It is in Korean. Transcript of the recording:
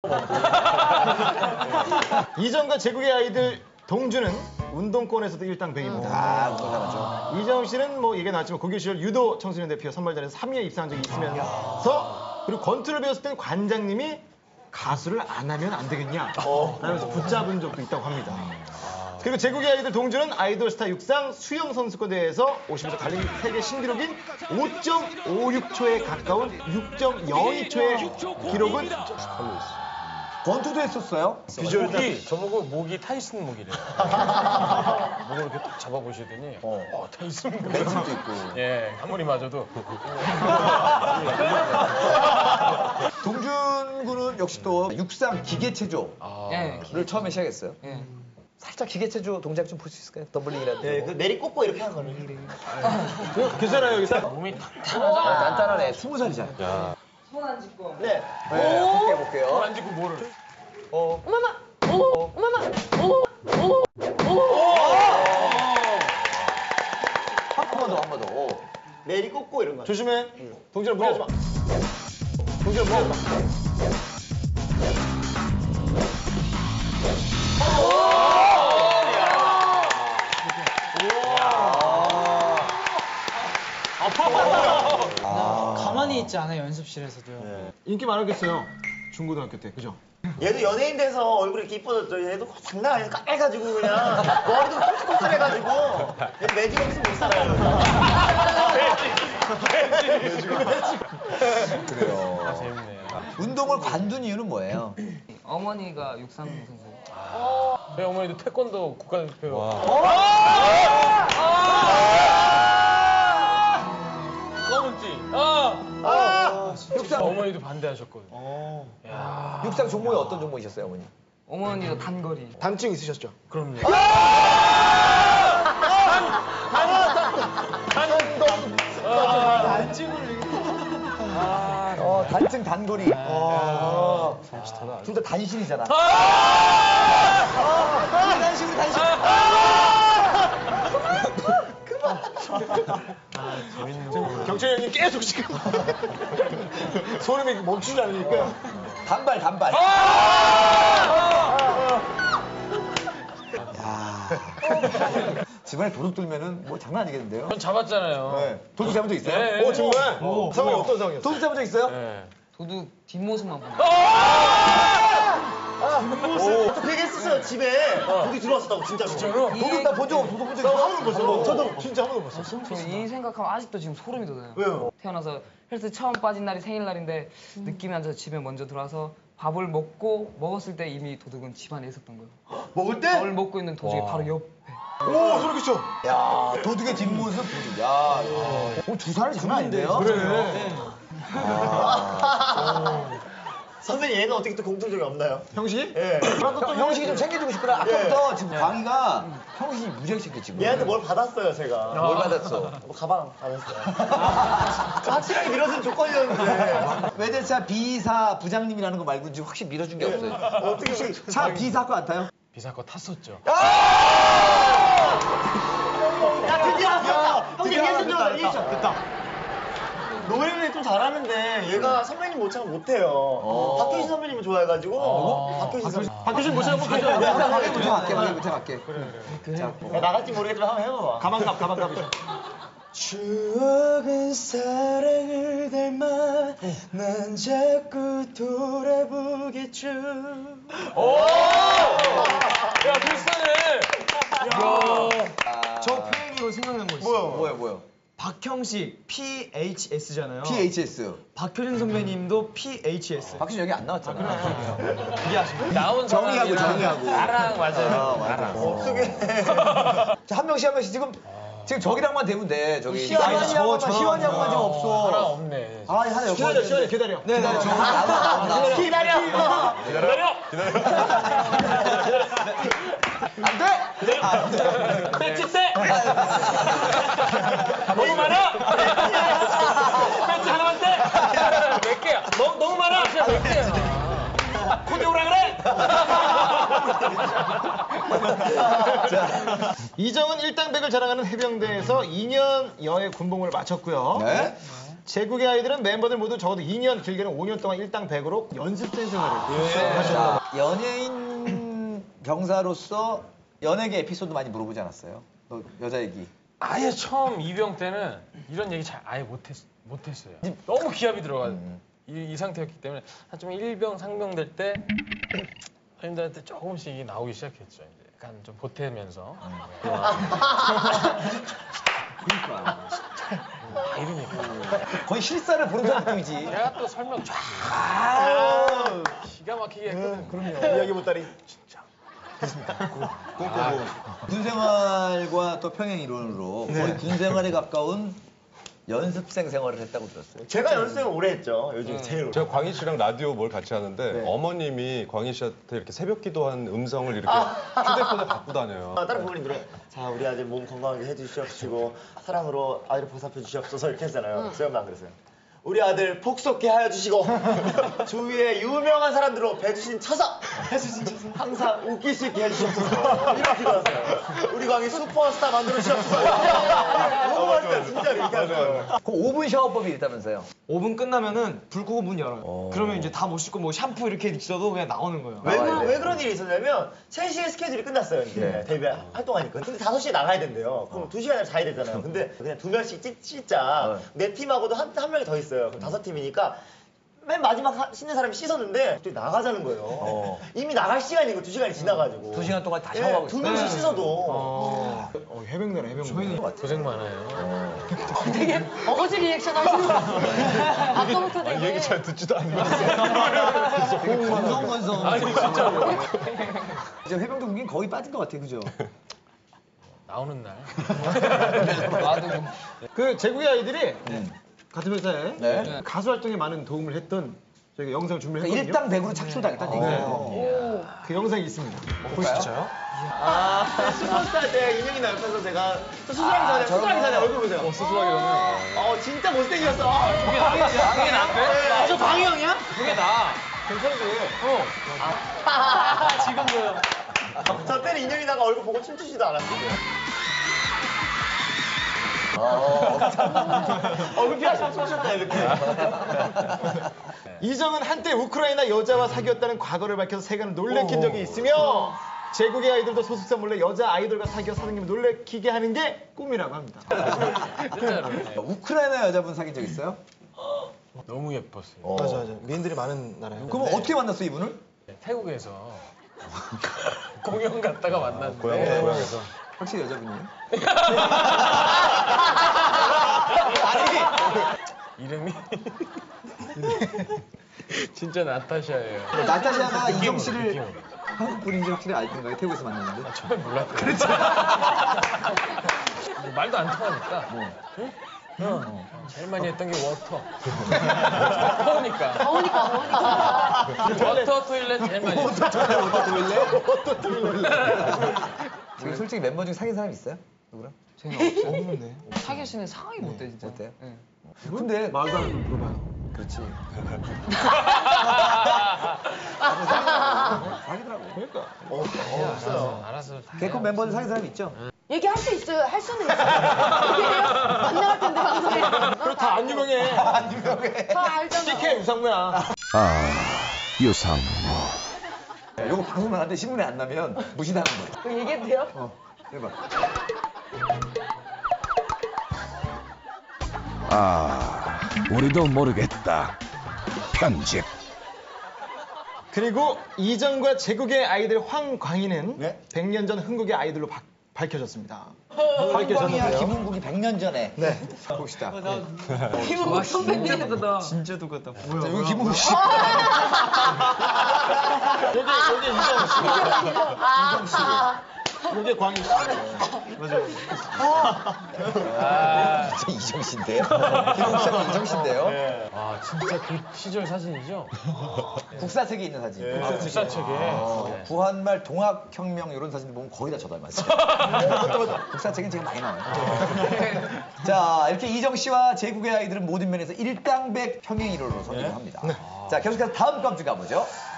이정과 제국의 아이들 동주는 운동권에서도 일당백입니다. 운동하죠. 이정 씨는 뭐 얘기 나왔지만 고교 시절 유도 청소년 대표 선발전에서 3위에 입상한 적이 있으면서 그리고 권투를 배웠을 땐 관장님이 가수를 안 하면 안 되겠냐 라면서 붙잡은 적도 있다고 합니다. 그리고 제국의 아이들 동주는 아이돌 스타 육상 수영 선수권 대회에서 50m 달리기 세계 신기록인 5.56초에 가까운 6.02초의 기록은 권투도 했었어요? 목이 저보고 목이 타이슨 목이래요. 목을 이렇게 딱 잡아보시더니 타이슨 목. 멘트도 있고. 예, 아무리 맞아도. 동준 군은 역시 또 육상 기계체조를 예. 처음에 시작했어요. 예. 살짝 기계체조 동작 좀 볼 수 있을까요? 더블링이라든지. 네, 그 내리 꽂고 이렇게 하는 거는. 괜찮아요 여기서? 몸이 단단하네. 20살이잖아. 야. 손 안 짚고. 네. 네, 볼게요. 안 짚고 뭐를? 한 번 더. 내리 꽂고 이런 거. 조심해. 동준아 무리하지 마. 동준아 무리하지 마. 가만히 있지 않아요, 연습실에서도요. 인기 많았겠어요. 중고등학교 때, 그죠? 얘도 연예인 돼서 얼굴이 이렇게 이뻐졌죠. 얘도 장난 아니야. 까매가지고 그냥 머리도 꼼꼼해가지고 얘도 매직 없으면 못 살아요. 그래요. 재밌네. 운동을 관둔 이유는 뭐예요? 어머니가 육상 선수. 저희 어머니도 태권도 국가대표. 검은띠. 육상, 어머니도 반대하셨거든요. 야. 육상 종목이 어떤 종목이셨어요, 어머니? 어머니가 단거리. 단증 있으셨죠? 그럼요. 단층 단거리. 둘 다 단신이잖아. 단신. 경철이 형님 계속 지금 소름이 멈추지 않으니까. 단발. 집안에 도둑 들면은 뭐 장난 아니겠는데요? 전 잡았잖아요. 네. 도둑 잡은 적 있어요? 네. 오 정말? 상황이 어떤 상황이었어요? 도둑 잡은 적 있어요? 네. 도둑 뒷모습만 보고. 저 되게 했었어요. 집에 둘이 들어왔었다고 진짜로. 진짜로? 도둑 나 본 적 없어. 도둑 본 적 있어? 한 번도 봤어요. 저도 진짜 한 번도 봤어요. 저 이 생각하면 아직도 지금 소름이 돋아요. 왜요? 태어나서 헬스 처음 빠진 날이 생일날인데 느낌이 안 좋아서 집에 먼저 들어와서 밥을 먹고 먹었을 때 이미 도둑은 집안에 있었던 거예요. 먹을 때? 밥을 먹고 있는 도둑이 바로 옆에. 오 소름 끼쳐. 야, 도둑의 뒷모습 도둑. 야, 두 살이 장난 아닌데요? 그래. 선배님 얘는 어떻게 또 공통점이 없나요? 형식이? 예. 형식이 좀 챙겨주고 싶구나. 아까부터 지금 광희가 형식이 무지하게 챙겨 지금. 얘한테 뭘 받았어요 제가. 뭘 받았어? 뭐 가방 받았어요. 확실하게 밀어준 조건이었는데. 외제차 B사 부장님이라는 거 말고 지금 확실히 밀어준 게 없어요. 어떻게 혹시 차 B사 거 안 타요? 비사거 탔었죠. 야 드디어 형 리액션 들어가 리액션. 됐다. 노래를 좀 잘하는데 얘가 선배님 모창을 못해요. 박효신 선배님을 좋아해가지고. 박효신 선배. 박효신 모시고 한번 가죠. 부터 갈게. 야, 나갈지 모르겠지만 한번 해봐봐. 가방갑이죠. 추억은 사랑을 닮아 난 자꾸 돌아보겠죠. 야, 비슷하네. 저 표현으로 생각난 거 있어요. 뭐야? 박형식 PHS잖아요. PHS. 박효진 선배님도 PHS. 박신 여기 안 나왔잖아. 나온 정리하고. 나랑 맞아요. 나랑. 어떻게 자, 한 명씩 지금 저기랑만 되면 돼. 저기 희원이하고만 지금 없어. 하나 없네. 아, 하나 여기 기다려 시간이 기다려. 네. 기다려. 안 돼. 배치 때. 너무 많아. 배치 하나만 때. 몇 개야? 너무 많아. 진짜 몇 개야? 코디 오라 그래. 이정은 일당백을 자랑하는 해병대에서 2년 여의 군복무를 마쳤고요. 네? 제국의 아이들은 멤버들 모두 적어도 2년, 길게는 5년 동안 일당백으로 연습생 생활을 하셨다고. 자, 연예인 병사로서 연예계 에피소드 많이 물어보지 않았어요? 너 여자 얘기. 아예 처음 이병 때는 이런 얘기 잘 아예 못했어요. 너무 기합이 들어가 이 상태였기 때문에 한좀 일병 상병 될 때 선생님들한테 조금씩 이게 나오기 시작했죠. 이제 약간 좀 보태면서. 그러니까. 이러니까. 거의 실사를 보는 듯한 느낌이지. 내가 또 설명 쫙 기가 막히게 했거든. 그럼요. 이야기 못다리. 군 생활과 또 평행 이론으로 거의 군 생활에 가까운 연습생 생활을 했다고 들었어요. 제가 연습생을 오래 했죠. 요즘 제일 오래. 제가 광희 씨랑 라디오 뭘 같이 하는데 어머님이 광희 씨한테 이렇게 새벽 기도한 음성을 이렇게 휴대폰에 갖고 다녀요. 다른 부모님들은 자 우리 아들 몸 건강하게 해주시옵시고 사랑으로 아이를 보살펴 주시옵소서 이렇게 했잖아요. 저희 엄마 안 그랬어요. 우리 아들 폭속게 하여 주시고 주위에 유명한 사람들로 배주신 쳐서 항상 웃길 수 있게 해주시옵소서 이렇게 기도하세요. 우리 광희 슈퍼스타 만들어 주시옵소서. 너무 맛있어요. 진짜 이렇게 하세요. 그 5분 샤워법이 있다면서요? 5분 끝나면은 불 끄고 문 열어요. 그러면 이제 다 못 씻고 뭐 샴푸 이렇게 있어도 그냥 나오는 거예요. 왜 그런 일이 있었냐면 3시에 스케줄이 끝났어요. 이제 데뷔 활동하니까. 근데 5시에 나가야 된대요. 그럼 2시간을 자야 되잖아요. 근데 그냥 2명씩 씻자. 내 팀하고도 한 명이 더 있어요. 그럼 5팀이니까 맨 마지막 씻는 사람이 씻었는데 갑자기 나가자는 거예요. 이미 나갈 시간이고 2시간이 지나가지고. 2시간 동안 다 샤워하고 있어요. 2명씩 씻어도. 해병대네, 해병대. 고생 많아요. 되게 어거지 리액션 하시는 거 아까부터 되게 얘기 잘 듣지도 않는데. 건성건성. 아니 진짜로. 이제 해병대 군기는 거의 빠진 것 같아, 그죠? 나오는 날. 그 제국의 아이들이 같은 회사에 네. 가수 활동에 많은 도움을 했던 저희가 영상을 준비를 했거든요. 일당 100으로 착출당했다는 얘기예요. 그 영상이 있습니다. 보시죠. 슈퍼스타 때 인형이 나 옆에서 제가 수술하기 전에 얼굴 보세요. 수술하기 전에. 진짜 못생겼어. 그게 나은데? 저 광희 형이야? 그게 나. 지금도. 저 때는 인형이 나가 얼굴 보고 춤추지도 않았어요. 얼굴 피하시면 춤췄다 이렇게. 이정은 한때 우크라이나 여자와 사귀었다는 과거를 밝혀서 세간을 놀래킨 적이 있으며 제국의 아이들도 소속사 몰래 여자 아이돌과 사귀어 사장님을 놀래키게 하는 게 꿈이라고 합니다. 진짜로. 우크라이나 여자분 사귄 적 있어요? 너무 예뻤어요. 맞아. 미인들이 많은 나라예요. 그럼 어떻게 만났어, 이분을? 태국에서 공연 갔다가 만났는데 고향에서. 확실히 여자분이에요? 이름이 진짜 나타샤예요. 나타샤가 이정 씨를 느낌으로. 한국 분인지 확실히 알던가요? 태국에서 만났는데? 처음에 몰랐어요. 그렇죠. 말도 안 통하니까. 응? 제일 많이 했던 게 워터. 더우니까. 워터 토일렛 제일 많이 했어요. 지금 솔직히 멤버 중에 사귄 사람 있어요? 누구랑? 저희는 없는데. 사귈 수 있는 상황이 못 돼, 진짜. 못해요? 네. 근데 말도 안 하고 물어봐요. 그렇지. 사귀더라고. 그러니까. 알았어. 개콘 멤버들 사귄 사람 있죠? 얘기할 수 있어요. 할 수는 있어요. 얘기해요? 안 나갈 텐데 방송에. 그리고 다 안 유명해. 다 알잖아. CK 유상무야. 유상무. 이거 방송만 하는데 신문에 안 나면 무시당한 거야. 그거 얘기해도 돼요? 해봐. 우리도 모르겠다. 편집. 그리고 이정과 제국의 아이들 황광희는 네? 100년 전 흥국의 아이들로 밝혀졌습니다. 황광이야 김은국이 100년 전에. 네. 봅시다. 김은국 선배님. 진짜 똑같다. 자, 여기 김은국 씨. 여기 이정 씨. 이게 광희 씨. 진짜 이정 씨인데요? 김은국 씨는 이정 씨인데요? 아 진짜 그 시절 사진이죠? 국사책에 있는 사진. 국사책에. 구한말 동학혁명 이런 사진들 보면 거의 다 저 닮았어요. 국사책은 제가 많이 나와요. 자, 이렇게 이정 씨와 제국의 아이들은 모든 면에서 일당백 평행 이론으로 선정을 합니다. 자, 계속해서 다음 깜주 가보죠.